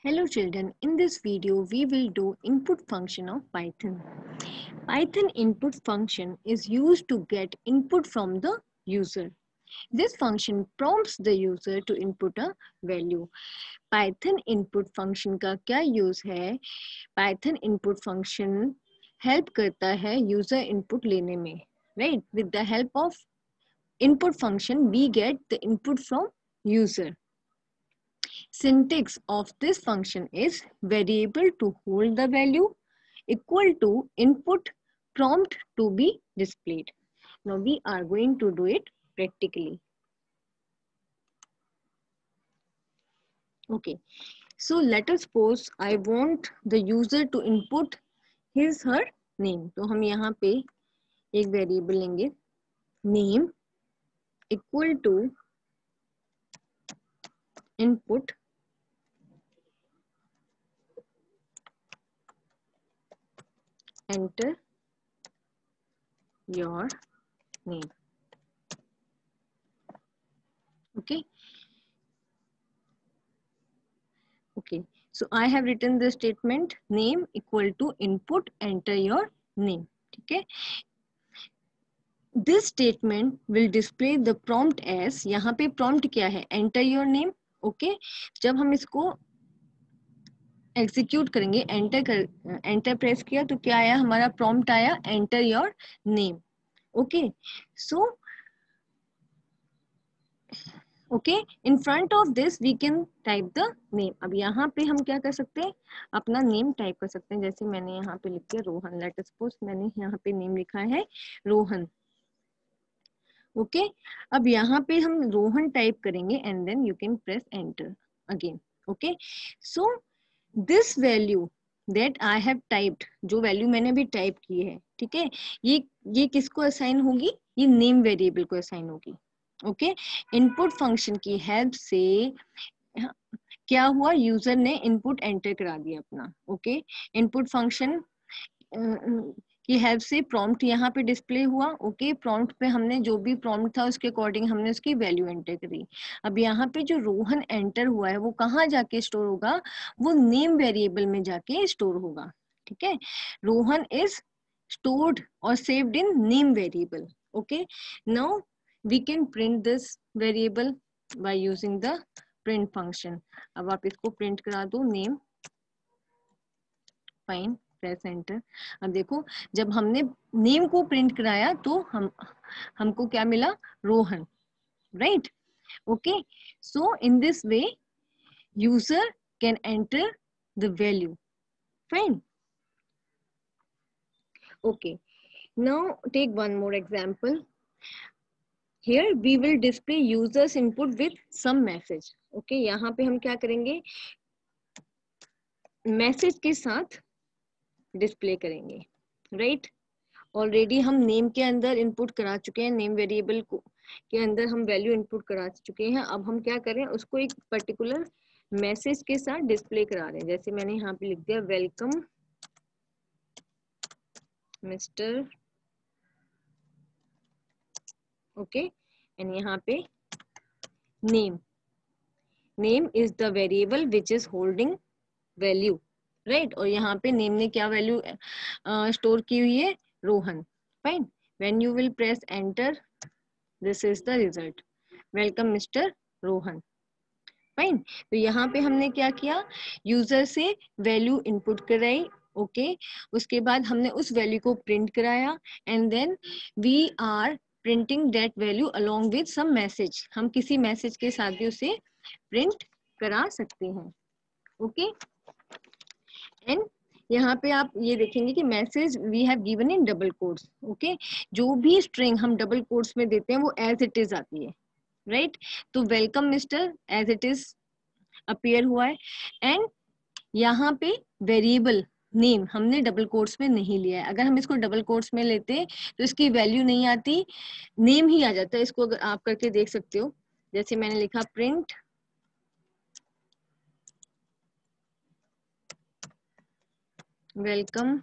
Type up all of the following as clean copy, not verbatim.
Hello children, in this video we will do input function of Python. Python input function is used to get input from the user. This function prompts the user to input a value. Python input function का क्या use है? Python input function help करता है user input लेने में. Right? With the help of input function we get the input from user. Syntax of this function is variable to hold the value equal to input prompt to be displayed. Now we are going to do it practically. Okay, so let us suppose I want the user to input his her name. तो हम यहाँ पे एक variable लेंगे name equal to input enter your name. Okay. Okay, so I have written the statement name equal to input enter your name. Okay, this statement will display the prompt as, यहाँ पे prompt क्या है, enter your name. Okay, जब हम इसको execute करेंगे, enter press किया तो क्या आया, हमारा prompt आया enter your name. Okay, so okay, in front of this we can type the name. अब यहाँ पे हम क्या कर सकते हैं, अपना नेम टाइप कर सकते हैं. जैसे मैंने यहाँ पे लिख दिया रोहन. लेट अस सपोज मैंने यहाँ पे नेम लिखा है रोहन. ओके, अब यहाँ पे हम रोहन टाइप करेंगे and then you can press enter again. Okay, so this value that I have typed, जो वैल्यू मैंने भी टाइप की है, ठीक है, ये किसको असाइन होगी, ये नेम वेरिएबल को असाइन होगी. ओके, इनपुट फंक्शन की हेल्प से क्या हुआ, यूजर ने इनपुट एंटर करा दिया अपना. ओके, इनपुट फंक्शन की हेल्प से प्रॉम्प्ट यहाँ पे डिस्प्ले हुआ. ओके, प्रॉम्प्ट पे हमने जो भी प्रॉम्प्ट था उसके अकॉर्डिंग हमने उसकी वैल्यू एंटर करी. अब यहाँ पे जो रोहन एंटर हुआ है वो कहाँ जाके स्टोर होगा, वो नेम वेरिएबल में जाके स्टोर होगा. ठीक है, Rohan is stored or saved in name variable. Okay, now we can print this variable by using the print function. अब आप इसको प्रिंट करा दो name, फाइन, प्रेस एंटर. अब देखो जब हमने नेम को प्रिंट कराया तो हमको क्या मिला, Rohan. Right. Okay, so in this way user can enter the value. Fine. Okay, now take one more example. Here we will display users input with some message. Okay, यहाँ पे हम क्या करेंगे, मैसेज के साथ डिस्प्ले करेंगे. राइट, ऑलरेडी हम name के अंदर इनपुट करा चुके हैं, नेम वेरिएबल को के अंदर हम वैल्यू इनपुट करा चुके हैं. अब हम क्या करें, उसको एक पर्टिकुलर मैसेज के साथ डिस्प्ले करा रहे हैं. जैसे मैंने यहाँ पे लिख दिया वेलकम मिस्टर. ओके, एंड यहाँ पे name is the variable which is holding value. Right, और यहाँ पे नेम ने क्या वैल्यू स्टोर की हुई है, Rohan. Fine, when you will press enter this is the result, welcome mister Rohan. Fine, तो यहाँ पे हमने क्या किया, यूजर से वैल्यू इनपुट कराई. ओके, उसके बाद हमने उस वैल्यू को प्रिंट कराया and then we are printing that value along with some message. हम किसी मैसेज के साथ भी उसे प्रिंट करा सकते हैं. ओके, एंड यहाँ पे आप ये देखेंगे कि message we have given in double quotes. Okay, जो भी स्ट्रिंग हम डबल कोट्स में देते हैं वो एज इट इज आती है. राइट, तो welcome mister as it is appear हुआ है. एंड यहाँ पे वेरिएबल नेम हमने डबल कोट्स में नहीं लिया है. अगर हम इसको डबल कोट्स में लेते तो इसकी वैल्यू नहीं आती, नेम ही आ जाता है. इसको अगर आप करके देख सकते हो, जैसे मैंने लिखा प्रिंट वेलकम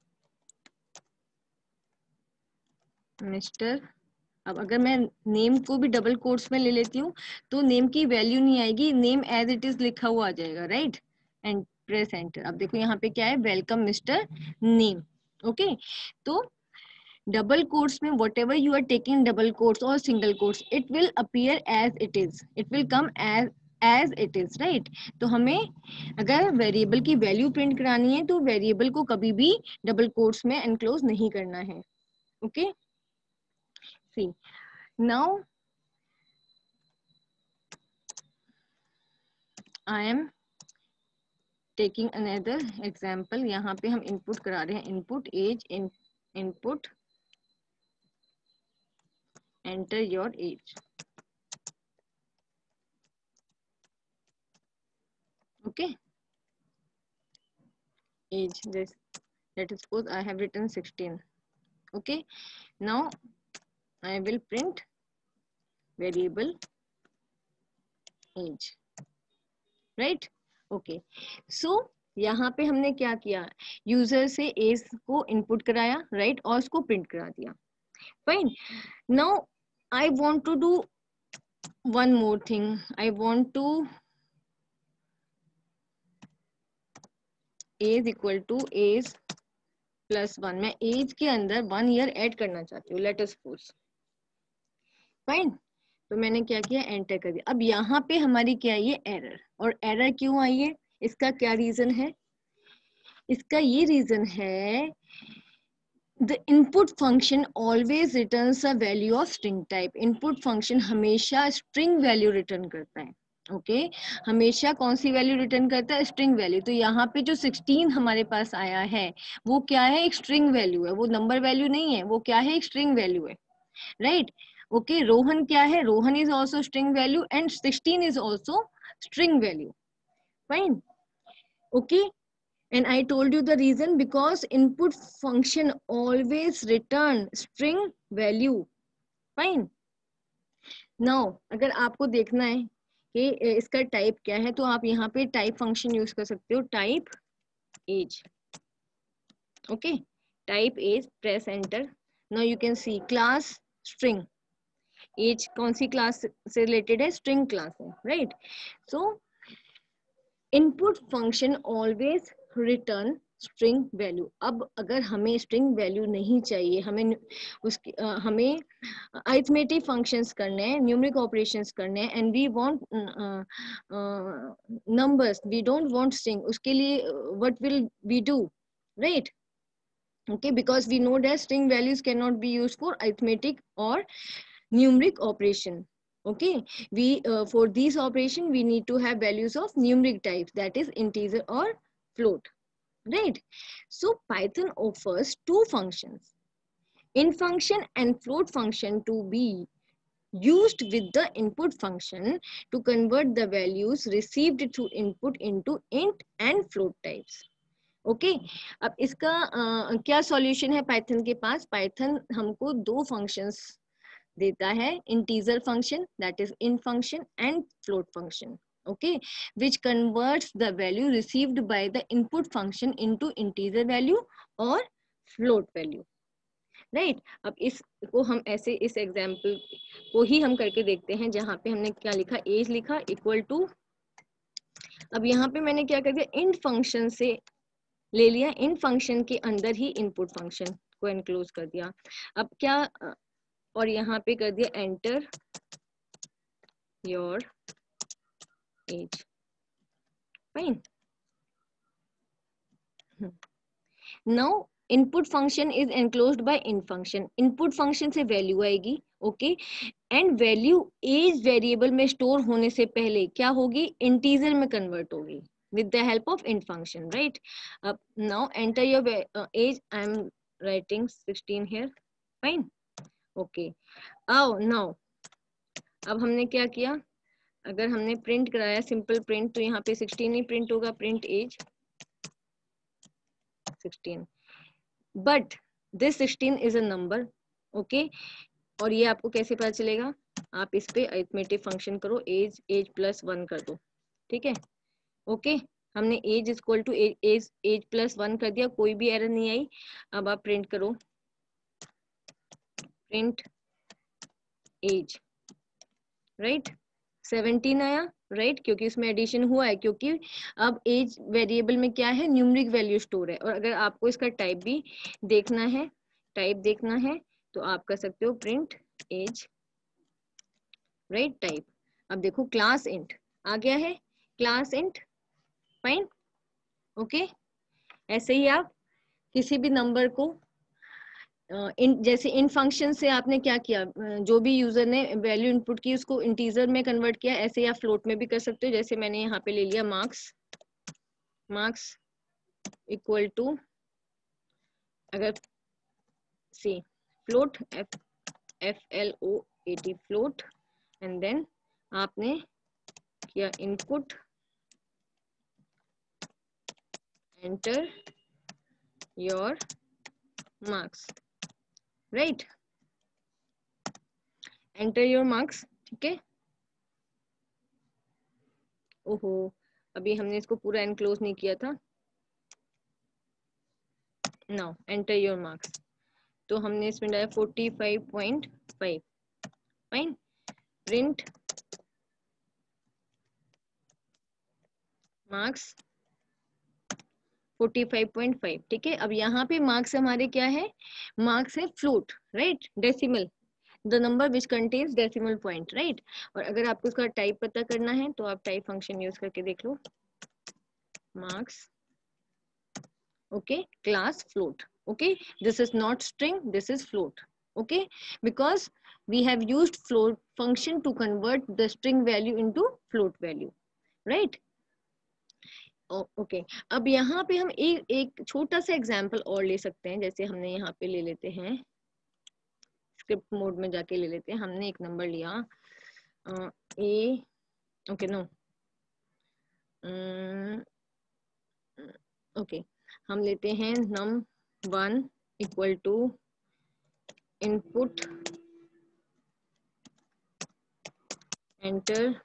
मिस्टर. अब अगर मैं नेम को भी डबल कोट्स में ले लेती हूँ तो नेम की वैल्यू नहीं आएगी, नेम एज इट इज लिखा हुआ आ जाएगा. Right, and press enter. अब देखो यहाँ पे क्या है, वेलकम मिस्टर नेम। ओके, तो डबल कोट्स में whatever you are taking double quotes और single quotes, it will appear as it is, it will come as it is, right. तो हमें अगर वेरिएबल की वैल्यू प्रिंट करानी है तो वेरिएबल को कभी भी डबल कोट्स में एनक्लोज नहीं करना है। Okay, see now I am taking another example. यहाँ पे हम इनपुट करा रहे हैं, input age, input enter your age. Okay, age, this, let us suppose I have written 16. Okay, now I will print variable age, right? Okay, so यहाँ पे हमने क्या किया, यूजर से एज को इनपुट कराया, राइट, और उसको प्रिंट करा दिया। Fine, now I want to do one more thing, I want to age equal to age plus 1, मैं एज के अंदर 1 ईयर ऐड करना चाहती हूँ, लेट अस सपोज। फाइन, तो मैंने क्या किया, एंटर कर दिया। अब यहाँ पे हमारी क्या है, ये एरर, और एरर क्यों आई है, इसका क्या रीजन है, इसका ये रीजन है, the input function always returns a value of string type. Input function हमेशा स्ट्रिंग वैल्यू रिटर्न करता है। ओके, हमेशा कौन सी वैल्यू रिटर्न करता है, स्ट्रिंग वैल्यू। तो यहाँ पे जो 16 हमारे पास आया है वो क्या है, एक स्ट्रिंग वैल्यू है, वो नंबर वैल्यू नहीं है, वो क्या है, एक स्ट्रिंग वैल्यू है, राइट। Okay, Rohan क्या है, Rohan is also string value and 16 is also string value. Fine. Okay, and I told you the reason, because input function always return string value. Fine. Now अगर आपको देखना है कि इसका type क्या है, तो आप यहाँ पे टाइप फंक्शन यूज कर सकते हो, type age. Okay, type age, press enter. Now you can see class string, age कौन सी क्लास से रिलेटेड है, स्ट्रिंग क्लास है, right. So input function always return string value. अब अगर हमें स्ट्रिंग वैल्यू नहीं चाहिए, हमें उसकी हमें अरिथमेटिक फंक्शंस करने हैं, न्यूमेरिक ऑपरेशंस करने हैं, and we want numbers, we don't want string, उसके लिए what will we do, right. Okay, because we know that string values cannot be used for arithmetic or numeric operation. Okay, we for these operation we need to have values of numeric types, that is integer or float, right. So Python offers two functions, int function and float function, to be used with the input function to convert the values received through input into int and float types. Okay, अब इसका क्या solution है Python के पास, Python हमको दो functions देता है, integer function that is int function and float function, okay, which converts the value received by the input function into integer value और float value, राइट। अब इसको हम ऐसे, इस एग्जाम्पल को ही हम करके देखते हैं, जहां पे हमने क्या लिखा, एज लिखा इक्वल टू, अब यहाँ पे मैंने क्या कर दिया, int फंक्शन से ले लिया, इन फंक्शन के अंदर ही इनपुट फंक्शन को एनक्लोज कर दिया। अब क्या, और यहाँ पे कर दिया enter your age. Fine, now input function is enclosed by int function, input function से वैल्यू आएगी, okay, and value age variable में स्टोर होने से पहले क्या होगी, इंटीजर में कन्वर्ट होगी with the help of int function, right. Now enter your age, I am writing 16 here. Fine, okay. Now अब हमने क्या किया, अगर हमने प्रिंट कराया सिंपल प्रिंट, तो यहाँ पे 16 ही प्रिंट होगा, print age 16, but this 16 is a number, okay. और ये आपको कैसे पता चलेगा, आप इस पे अरिथमेटिक फंक्शन करो, एज प्लस 1 कर दो, ठीक है, ओके। हमने age equal to age plus 1 कर दिया, कोई भी एरर नहीं आई। अब आप प्रिंट करो, प्रिंट एज, राइट। 17 आया, राइट, क्योंकि इसमें एडिशन हुआ है, क्योंकि अब एज वेरिएबल में क्या है, न्यूमेरिक वैल्यू स्टोर है। और अगर आपको इसका टाइप भी देखना है, तो आप कर सकते हो प्रिंट एज, राइट, टाइप। अब देखो क्लास इंट आ गया है, क्लास इंट, फाइन, ओके। ऐसे ही आप किसी भी नंबर को जैसे इन फंक्शन से आपने क्या किया, जो भी यूजर ने वैल्यू इनपुट की उसको इंटीजर में कन्वर्ट किया, ऐसे ही आप फ्लोट में भी कर सकते हो। जैसे मैंने यहाँ पे ले लिया मार्क्स इक्वल टू, अगर see float FLOAT float, and then आपने किया input, enter your marks, right, enter your marks, ठीक है। ओहो, अभी हमने इसको पूरा एनक्लोज नहीं किया था। नाउ एंटर योर मार्क्स, तो हमने इसमें डाला 45.5, फाइन, प्रिंट मार्क्स 45.5, ठीक है। अब यहाँ पे मार्क्स हमारे क्या है, मार्क्स है float, right, decimal, the number which contains decimal point, right. और अगर आपको इसका टाइप पता करना है तो आप टाइप फंक्शन यूज करके देख लो, marks, okay, class float, okay, this is not string, this is float, okay, because we have used float function to convert the string value into float value, right, okay. अब यहाँ पे हम एक छोटा सा एग्जांपल और ले सकते हैं। जैसे हमने यहाँ पे ले लेते हैं, स्क्रिप्ट मोड में जाके ले लेते हैं, हमने एक नंबर लिया ए, ओके, नो, ओके, हम लेते हैं num1 equal to input, enter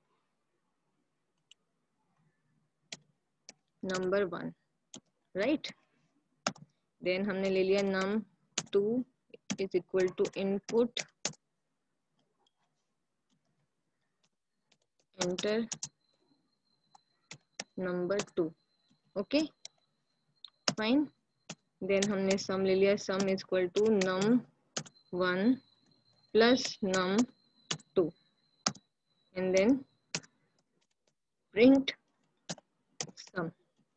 number 1, right. Then हमने ले लिया num2 is equal to input, enter number 2, okay, fine. Then हमने सम ले लिया, sum is equal to num1 plus num2, and then print sum.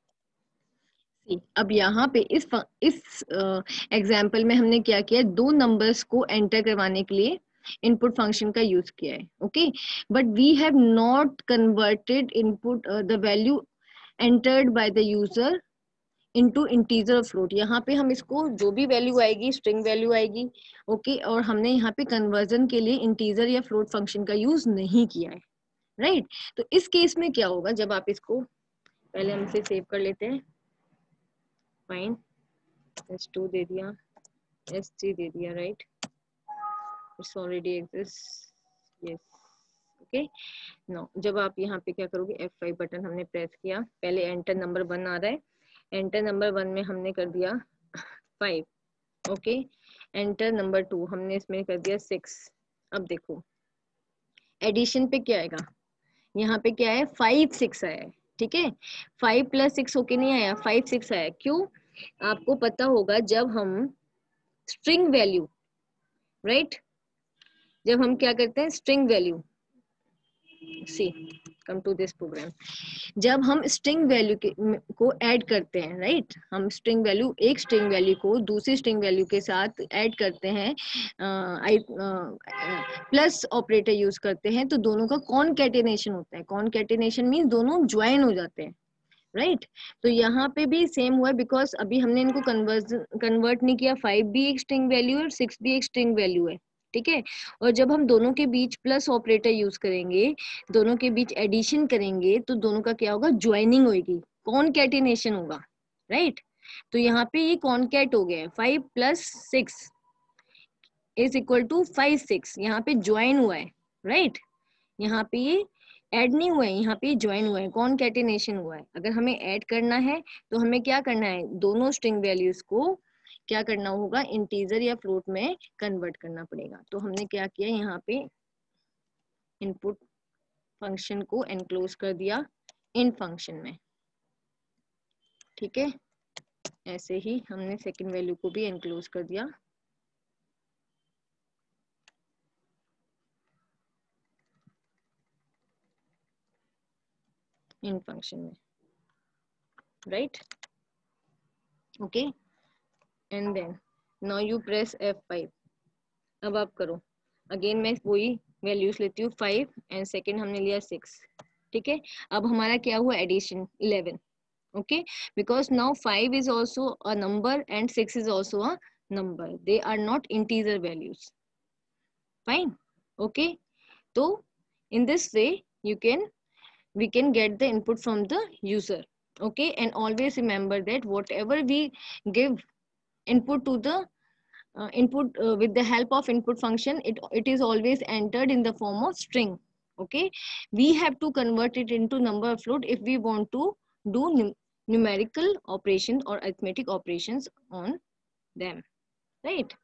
अब यहाँ पे इस एग्जाम्पल में हमने क्या किया, दो नंबर्स को एंटर करवाने के लिए इनपुट फंक्शन का यूज किया है, okay, but we have not converted input the value entered by the user into integer और फ्लोट। यहाँ पे हम इसको जो भी वैल्यू आएगी स्ट्रिंग वैल्यू आएगी, ओके, और हमने यहाँ पे कन्वर्जन के लिए इंटीजर या फ्लोट फंक्शन का यूज नहीं किया है, राइट। तो इस केस में क्या होगा, जब आप इसको पहले हम इसे सेव कर लेते हैं, फाइन, S2 दे दिया, S3 दे दिया, right, it's already exist, yes, okay. No, जब आप यहाँ पे क्या करोगे, F5 बटन हमने प्रेस किया, पहले एंटर नंबर 1 आ रहा है, एंटर नंबर 1 में हमने कर दिया 5, ओके, एंटर नंबर 2 हमने इसमें कर दिया 6। अब देखो एडिशन पे क्या आएगा, यहाँ पे क्या है, 5 6 आया है, ठीक है, 5 + 6 होके नहीं आया, 5 6 आया। क्यों, आपको पता होगा जब हम स्ट्रिंग वैल्यू, राइट, जब हम क्या करते हैं string value, see come to this program, जब हम स्ट्रिंग वैल्यू को ऐड करते हैं, राइट, हम स्ट्रिंग वैल्यू, एक स्ट्रिंग वैल्यू को दूसरी स्ट्रिंग वैल्यू के साथ ऐड करते हैं, प्लस ऑपरेटर यूज करते हैं, तो दोनों का कॉनकैटिनेशन होता है। कॉनकैटिनेशन मींस दोनों ज्वाइन हो जाते हैं, राइट। तो यहाँ पे भी सेम हुआ है, बिकॉज अभी हमने इनको कन्वर्ट नहीं किया, 5 भी एक स्ट्रिंग वैल्यू है और 6 भी एक स्ट्रिंग वैल्यू है, ठीक है। और जब हम दोनों के बीच प्लस ऑपरेटर यूज करेंगे, दोनों के बीच एडिशन करेंगे, तो दोनों का क्या होगा, ज्वाइनिंग होगी, कॉनकैटिनेशन होगा, राइट। तो यहाँ पे ये कॉनकैट हो गया है, 5 + 6 इज इक्वल टू 5 6, यहाँ पे ज्वाइन हुआ है, राइट। यहाँ पे ये ऐड नहीं हुआ है, यहाँ पे ज्वाइन हुआ है, कॉनकैटिनेशन हुआ है। अगर हमें ऐड करना है तो हमें क्या करना है, दोनों स्ट्रिंग वैल्यूज को क्या करना होगा, इंटीजर या फ्लोट में कन्वर्ट करना पड़ेगा। तो हमने क्या किया, यहाँ पे इनपुट फंक्शन को एनक्लोज कर दिया int फंक्शन में, ठीक है। ऐसे ही हमने सेकंड वैल्यू को भी एनक्लोज कर दिया int फंक्शन में, right, okay. And then now you press F5। अब आप करो अगेन, मैं वही वैल्यूज लेती हूँ 5 एंड सेकेंड हमने लिया 6, ठीक है। अब हमारा क्या हुआ addition 11, okay, because now 5 is also a number and 6 is also a number, they are not integer values, fine, okay. So in this way we can get the input from the user, okay. And always remember that whatever we give input to the input with the help of input function, it is always entered in the form of string, okay. We have to convert it into number float if we want to do numerical operations or arithmetic operations on them, right.